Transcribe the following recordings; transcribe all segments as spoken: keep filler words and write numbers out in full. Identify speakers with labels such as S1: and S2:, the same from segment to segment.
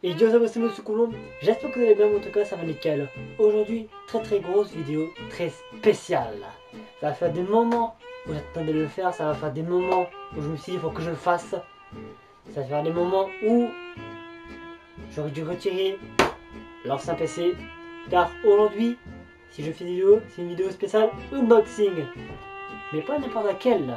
S1: Et Dieu vous ce Colombe, j'espère que vous allez bien, en tout cas ça va nickel. Aujourd'hui, très très grosse vidéo, très spéciale. Ça va faire des moments où j'attendais de le faire, ça va faire des moments où je me suis dit il faut que je le fasse. Ça va faire des moments où j'aurais dû retirer l'ancien P C. Car aujourd'hui, si je fais une vidéo, c'est une vidéo spéciale unboxing. Mais pas n'importe laquelle.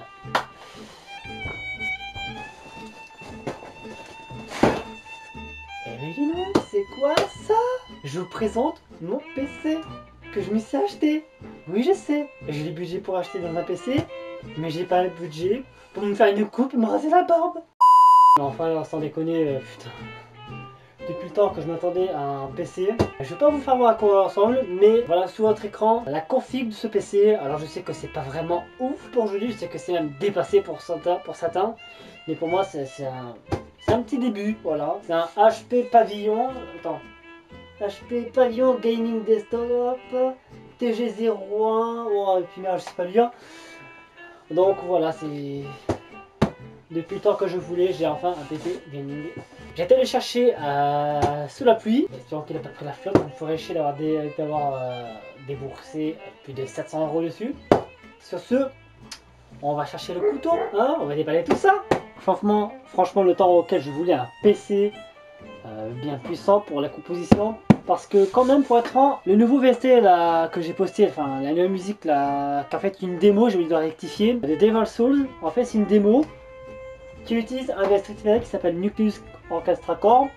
S1: Mais dis donc, c'est quoi ça? Je vous présente mon P C que je me suis acheté. Oui, je sais, j'ai le budget pour acheter dans un P C, mais j'ai pas le budget pour me faire une coupe et me raser la barbe. Enfin, sans déconner, euh, putain. Depuis le temps que je m'attendais à un P C, je vais pas vous faire voir à quoi il ressemble, mais voilà sous votre écran la config de ce P C. Alors je sais que c'est pas vraiment ouf pour aujourd'hui, je sais que c'est même dépassé pour certains, pour certains, mais pour moi c'est un... C'est un petit début, voilà. C'est un H P Pavillon. Attends. H P Pavillon Gaming Desktop T G zéro un. Oh, et puis là, je sais pas lire. Donc voilà, c'est... Depuis le temps que je voulais, j'ai enfin un P C gaming. J'ai été le chercher euh, sous la pluie. Espérons qu'il n'a pas pris la flotte. Il me ferait chier d'avoir dé... euh, déboursé plus de sept cents euros dessus. Sur ce, on va chercher le couteau. Hein, on va déballer tout ça. Franchement, franchement, le temps auquel je voulais un P C euh, bien puissant pour la composition, parce que quand même, pour être franc, le nouveau V S T là que j'ai posté, enfin la nouvelle musique là, qui a fait une démo, j'ai oublié de rectifier, de Devil's Souls. En fait, c'est une démo qui utilise un V S T qui s'appelle Nucleus Orchestra Core,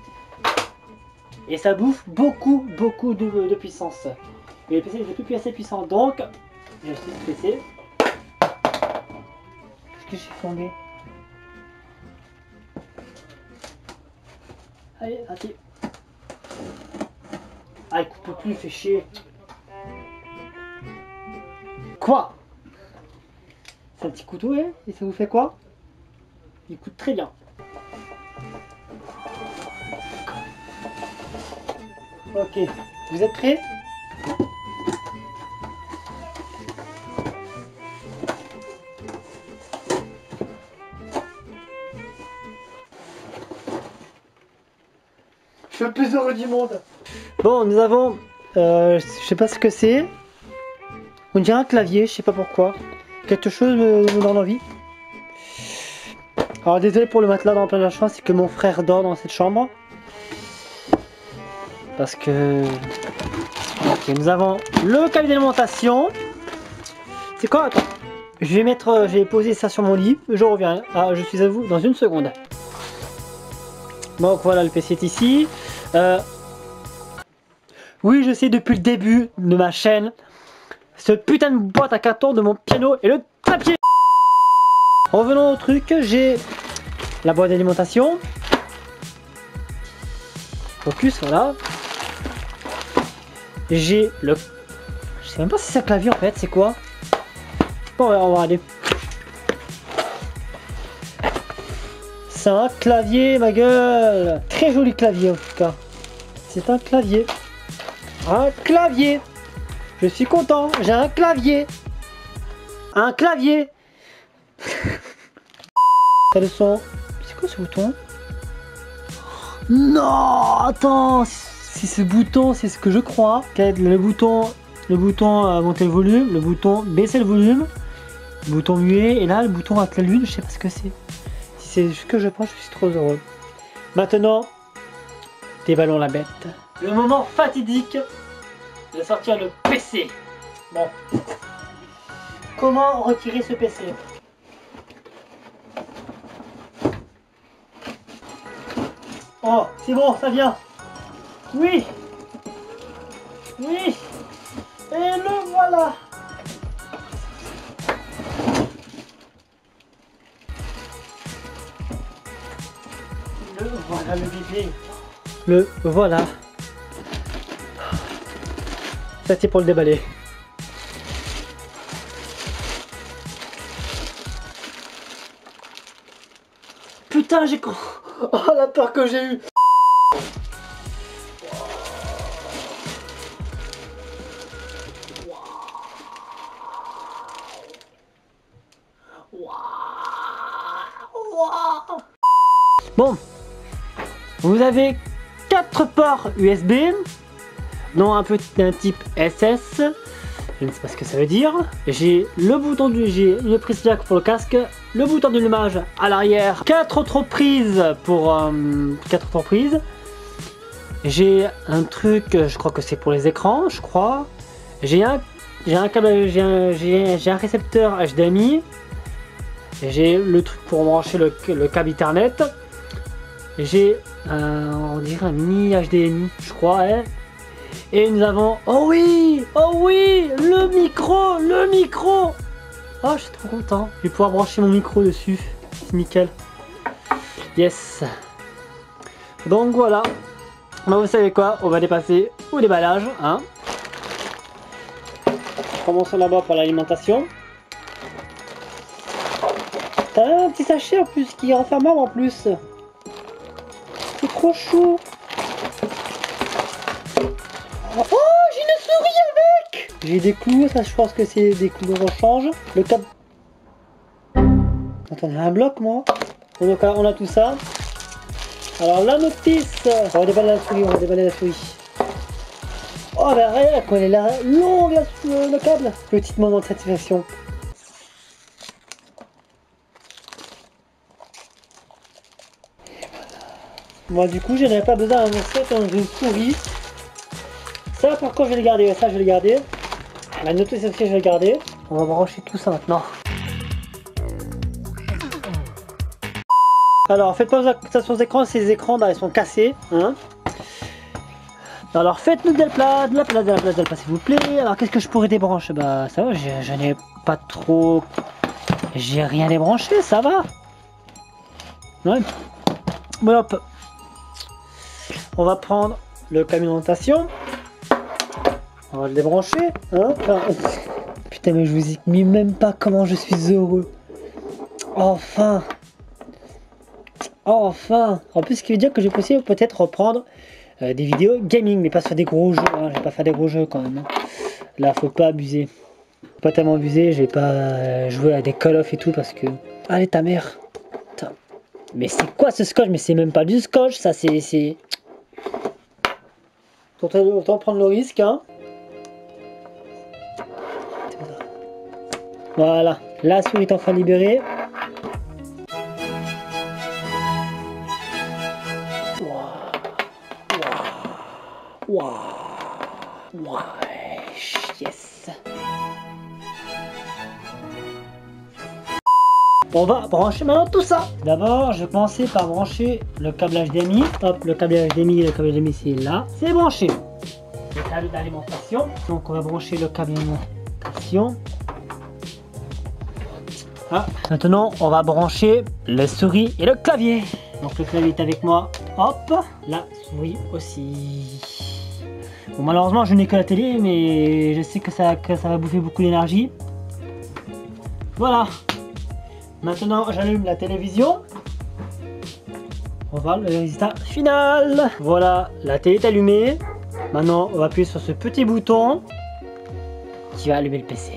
S1: et ça bouffe beaucoup, beaucoup de, de puissance. Et le P C n'est plus assez puissant, donc j'ai acheté ce P C. Qu'est-ce que j'ai fondé? Allez, attends. Ah, il coupe plus, il fait chier. Quoi? C'est un petit couteau, hein? Et ça vous fait quoi? Il coûte très bien. Ok, vous êtes prêts? Je suis le plus heureux du monde. Bon, nous avons, euh, je sais pas ce que c'est. On dirait un clavier, je sais pas pourquoi. Quelque chose me, me donne envie. Alors désolé pour le matelas dans plein de chambre, c'est que mon frère dort dans cette chambre. Parce que... Ok, nous avons le câble d'alimentation. C'est quoi? Attends. Je vais mettre, je vais poser ça sur mon lit. Je reviens. Ah, je suis à vous dans une seconde. Donc voilà, le P C est ici. Euh... Oui, je sais depuis le début de ma chaîne, ce putain de boîte à carton de mon piano et le clavier. Revenons au truc, j'ai la boîte d'alimentation. Focus, voilà. J'ai le... Je sais même pas si c'est un clavier en fait, c'est quoi? Bon, on va regarder. C'est un clavier, ma gueule. Très joli clavier en tout cas. C'est un clavier. Un clavier. Je suis content, j'ai un clavier. Un clavier. T'as le son. C'est quoi ce bouton? Non, attends. Si ce bouton, c'est ce que je crois. Le bouton, le bouton euh, monter le volume, le bouton baisser le volume, le bouton muet, et là le bouton avec la lune, je sais pas ce que c'est. Si c'est ce que je pense, je suis trop heureux. Maintenant, déballons la bête. Le moment fatidique de sortir le P C. Bon. Comment retirer ce P C? Oh, c'est bon, ça vient. Oui. Oui. Et le voilà. Le voilà, le bébé. Le voilà. Ça c'est pour le déballer. Putain, j'ai... Oh, la peur que j'ai eue. Bon, vous avez quatre ports U S B, dont un petit un type S S. Je ne sais pas ce que ça veut dire. J'ai le bouton du, j'ai une prise jack pour le casque, le bouton d'allumage à l'arrière, quatre autres prises pour euh, quatre autres prises. J'ai un truc, je crois que c'est pour les écrans, je crois. J'ai un, j'ai un câble, j'ai un, j'ai, j'ai un récepteur H D M I. J'ai le truc pour brancher le, le câble Ethernet. J'ai un, on dirait un mini H D M I, je crois. Hein. Et nous avons, oh oui, oh oui, le micro, le micro. Oh, je suis trop content. Je vais pouvoir brancher mon micro dessus. C'est nickel. Yes. Donc voilà. Bah, vous savez quoi, on va dépasser au déballage. Hein. Commençons d'abord par l'alimentation. T'as un petit sachet en plus qui est refermable en plus. C'est trop chou. Oh, j'ai une souris avec. J'ai des clous, ça je pense que c'est des clous de rechange. Le câble. Attendez, un bloc moi. Donc on a tout ça. Alors la notice. On va déballer la souris, on va déballer la souris. Oh ben rien, quoi, elle est là, longue la, le, le câble. Petit moment de satisfaction. Moi du coup je n'avais pas besoin d'un set dans une souris. Ça par contre je vais le garder, ça je vais le garder. La notice aussi je vais le garder. On va brancher tout ça maintenant. Alors faites pas attention aux écrans, ces écrans bah, ils sont cassés. Hein. Alors faites-nous de la place, de la place, de la place, de la place s'il vous plaît. Alors qu'est-ce que je pourrais débrancher? Bah ça va, je, je n'ai pas trop... J'ai rien débranché, ça va. Ouais. Bon hop. On va prendre le camion d'alimentation. On va le débrancher. Hein enfin, putain mais je vous dis même pas comment je suis heureux. Enfin. Enfin. En plus ce qui veut dire que j'ai possible peut-être reprendre euh, des vidéos gaming. Mais pas sur des gros jeux. Hein. Je vais pas faire des gros jeux quand même. Hein. Là faut pas abuser. Faut pas tellement abuser. Je vais pas euh, jouer à des Call of et tout parce que... Allez ta mère. Putain. Mais c'est quoi ce scotch? Mais c'est même pas du scotch. Ça c'est... Autant, autant prendre le risque, hein. Voilà, la souris est enfin libérée. Waouh, waouh, waouh, yes. On va brancher maintenant tout ça. D'abord, je vais commencer par brancher le câble H D M I. Hop, le câble H D M I, le câble H D M I c'est là. C'est branché. Le câble d'alimentation. Donc on va brancher le câble d'alimentation. Ah, maintenant, on va brancher le souris et le clavier. Donc le clavier est avec moi. Hop, la souris aussi. Bon, malheureusement, je n'ai que la télé, mais je sais que ça, que ça va bouffer beaucoup d'énergie. Voilà. Maintenant, j'allume la télévision. On va voir le résultat final. Voilà, la télé est allumée. Maintenant, on va appuyer sur ce petit bouton qui va allumer le P C.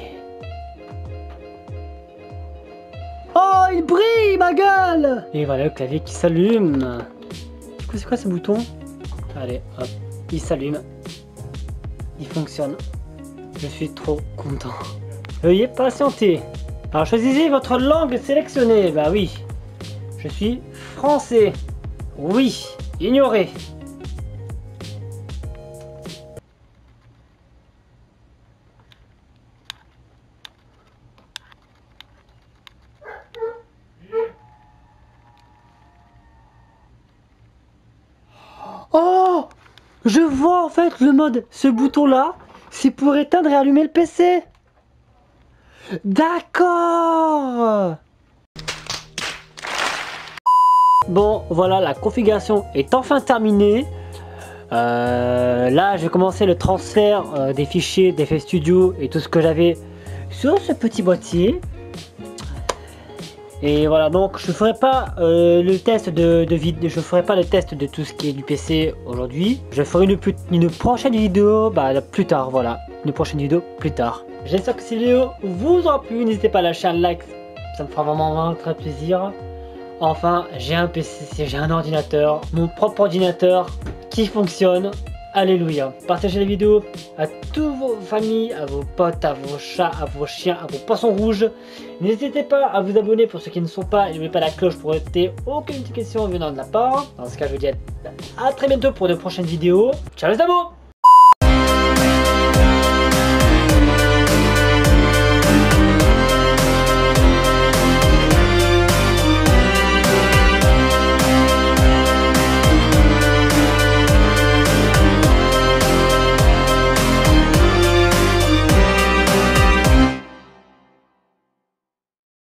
S1: Oh, il brille, ma gueule! Et voilà le clavier qui s'allume. C'est quoi ce bouton? Allez, hop, il s'allume. Il fonctionne. Je suis trop content. Veuillez patienter. Alors choisissez votre langue sélectionnée. Bah oui. Je suis français. Oui. Ignorer. Oh! Je vois en fait le mode. Ce bouton là, c'est pour éteindre et allumer le P C. D'accord. Bon, voilà, la configuration est enfin terminée. Euh, là, je vais commencer le transfert euh, des fichiers d'Effet Studio et tout ce que j'avais sur ce petit boîtier. Et voilà, donc je ferai pas euh, le test de, de vidéo, je ferai pas le test de tout ce qui est du P C aujourd'hui. Je ferai une, une prochaine vidéo, bah plus tard, voilà, une prochaine vidéo plus tard. J'espère que cette vidéo vous aura plu, n'hésitez pas à lâcher un like, ça me fera vraiment, vraiment très plaisir. Enfin, j'ai un P C, j'ai un ordinateur, mon propre ordinateur, ceci fonctionne. Alléluia. Partagez la vidéo à toutes vos familles, à vos potes, à vos chats, à vos chiens, à vos poissons rouges. N'hésitez pas à vous abonner pour ceux qui ne sont pas. Et n'oubliez pas la cloche pour ne rater aucune petite question venant de la part. Dans ce cas, je vous dis à très bientôt pour de prochaines vidéos. Ciao les amours!